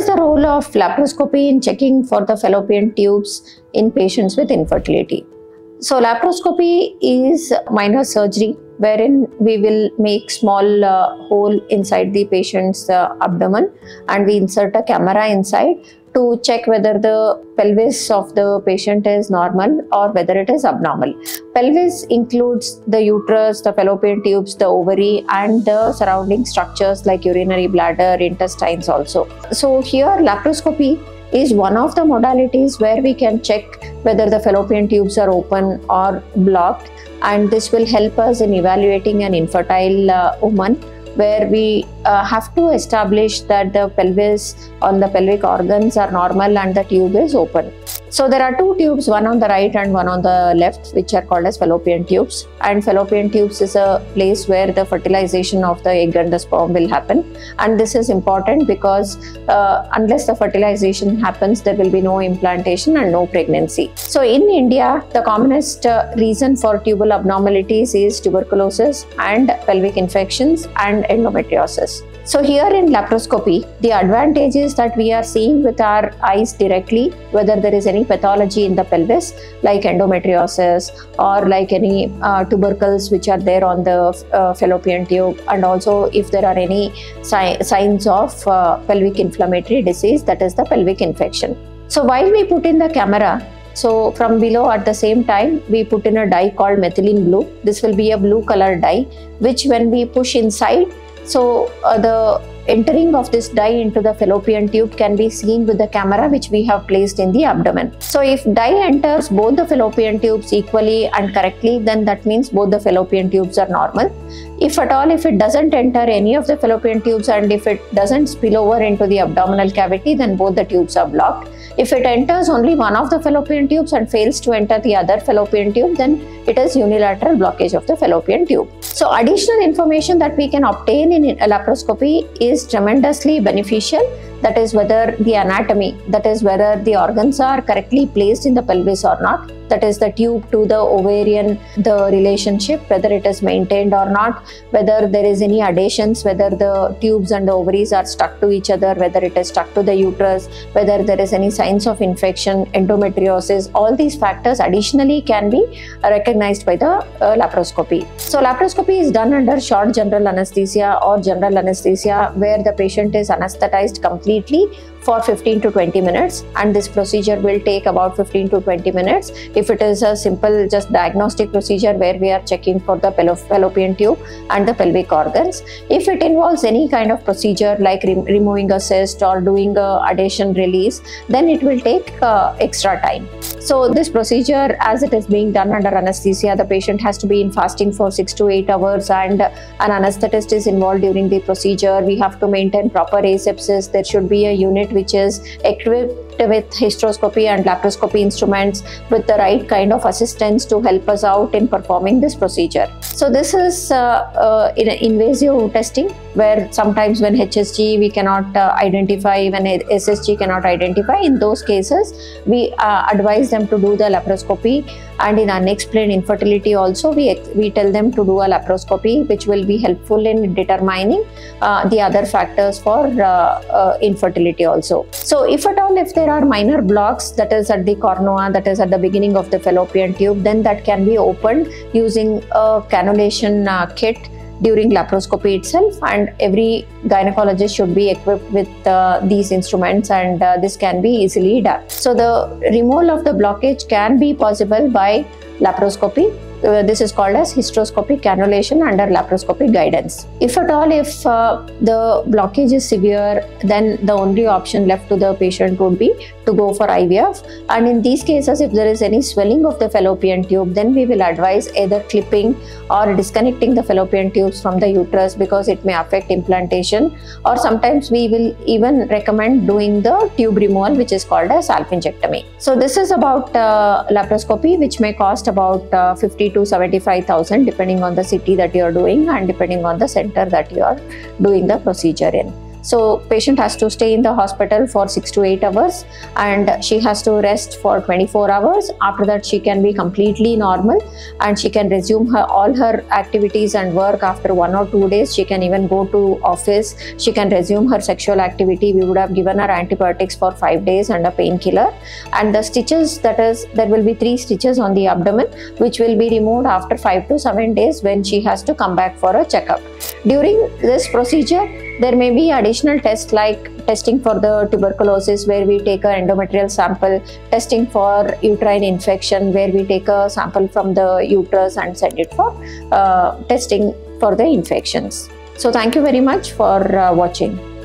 the role of laparoscopy in checking for the fallopian tubes in patients with infertility? So laparoscopy is minor surgery wherein we will make small hole inside the patient's abdomen, and we insert a camera inside to check whether the pelvis of the patient is normal or whether it is abnormal. Pelvis includes the uterus, the fallopian tubes, the ovary, and the surrounding structures like urinary bladder, intestines also. So here laparoscopy is one of the modalities where we can check whether the fallopian tubes are open or blocked, and this will help us in evaluating an infertile woman, where we have to establish that the pelvis on the pelvic organs are normal and the tube is open. So there are two tubes, one on the right and one on the left, which are called as fallopian tubes. And fallopian tubes is a place where the fertilization of the egg and the sperm will happen. And this is important because unless the fertilization happens, there will be no implantation and no pregnancy. So in India, the commonest reason for tubal abnormalities is tuberculosis and pelvic infections and endometriosis. So here in laparoscopy, the advantage is that we are seeing with our eyes directly whether there is any pathology in the pelvis like endometriosis or like any tubercles which are there on the fallopian tube, and also if there are any signs of pelvic inflammatory disease, that is the pelvic infection. So while we put in the camera, so from below at the same time we put in a dye called methylene blue. This will be a blue color dye which when we push inside, so the entering of this dye into the fallopian tube can be seen with the camera which we have placed in the abdomen. So if dye enters both the fallopian tubes equally and correctly, then that means both the fallopian tubes are normal. If at all, if it doesn't enter any of the fallopian tubes and if it doesn't spill over into the abdominal cavity, then both the tubes are blocked. If it enters only one of the fallopian tubes and fails to enter the other fallopian tube, then it is unilateral blockage of the fallopian tube. So additional information that we can obtain in laparoscopy is tremendously beneficial. That is whether the anatomy, that is whether the organs are correctly placed in the pelvis or not. That is the tube to the ovarian, the relationship, whether it is maintained or not, whether there is any adhesions, whether the tubes and the ovaries are stuck to each other, whether it is stuck to the uterus, whether there is any signs of infection, endometriosis. All these factors additionally can be recognized by the laparoscopy. So laparoscopy is done under short general anesthesia or general anesthesia, where the patient is anesthetized completely for 15 to 20 minutes, and this procedure will take about 15 to 20 minutes. If it is a simple just diagnostic procedure where we are checking for the fallopian tube and the pelvic organs. If it involves any kind of procedure like removing a cyst or doing a adhesion release, then it will take extra time. So this procedure, as it is being done under anesthesia, the patient has to be in fasting for 6 to 8 hours and an anesthetist is involved during the procedure. We have to maintain proper asepsis. There should be a unit which is equipped with hysteroscopy and laparoscopy instruments with the right kind of assistance to help us out in performing this procedure. So this is in invasive testing, where sometimes when HSG we cannot identify, when SSG cannot identify, in those cases we advise them to do the laparoscopy, and in unexplained infertility also we tell them to do a laparoscopy, which will be helpful in determining the other factors for infertility also. So if at all, if there are minor blocks, that is at the cornua, that is at the beginning of the fallopian tube, then that can be opened using a Canulation kit during laparoscopy itself, and every gynecologist should be equipped with these instruments, and this can be easily done. So the removal of the blockage can be possible by laparoscopy. This is called as hysteroscopic cannulation under laparoscopic guidance. If at all, if the blockage is severe, then the only option left to the patient would be to go for IVF. And in these cases, if there is any swelling of the fallopian tube, then we will advise either clipping or disconnecting the fallopian tubes from the uterus, because it may affect implantation, or sometimes we will even recommend doing the tube removal, which is called as salpingectomy. So this is about laparoscopy, which may cost about 50 to 75,000 depending on the city that you are doing and depending on the center that you are doing the procedure in. So patient has to stay in the hospital for 6 to 8 hours and she has to rest for 24 hours. After that she can be completely normal and she can resume all her activities and work after 1 or 2 days. She can even go to office. She can resume her sexual activity. We would have given her antibiotics for 5 days and a painkiller. And the stitches, that is, there will be 3 stitches on the abdomen which will be removed after 5 to 7 days when she has to come back for a checkup. During this procedure, there may be additional tests like testing for the tuberculosis, where we take an endometrial sample, testing for uterine infection, where we take a sample from the uterus and send it for testing for the infections. So thank you very much for watching.